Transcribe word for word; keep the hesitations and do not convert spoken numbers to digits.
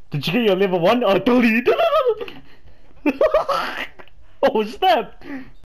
Did you get your level one? Oh, totally. Oh, snap!